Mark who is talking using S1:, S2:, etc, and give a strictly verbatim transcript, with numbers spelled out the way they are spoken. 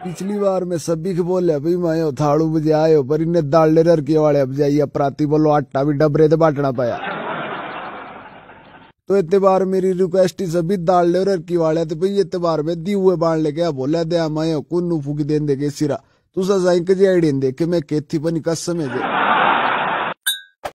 S1: पिछली बार मैं सभी को बोले भाई मैं थाड़ू बजे आयो पर इन्हें दाल रर के वाले बजाइए प्राती बोलो आटा भी डबरे से बांटना पाया। तो इतने बार मेरी रिक्वेस्ट ही सभी दाल ले रर की वाले तो भाई इतने बार में दी हुए बांट लेके बोला दे मैं कुन्नू फूकी देन दे के सिरा तुसा साई कजी आईडी देखे मैं केथी पनी कसम है।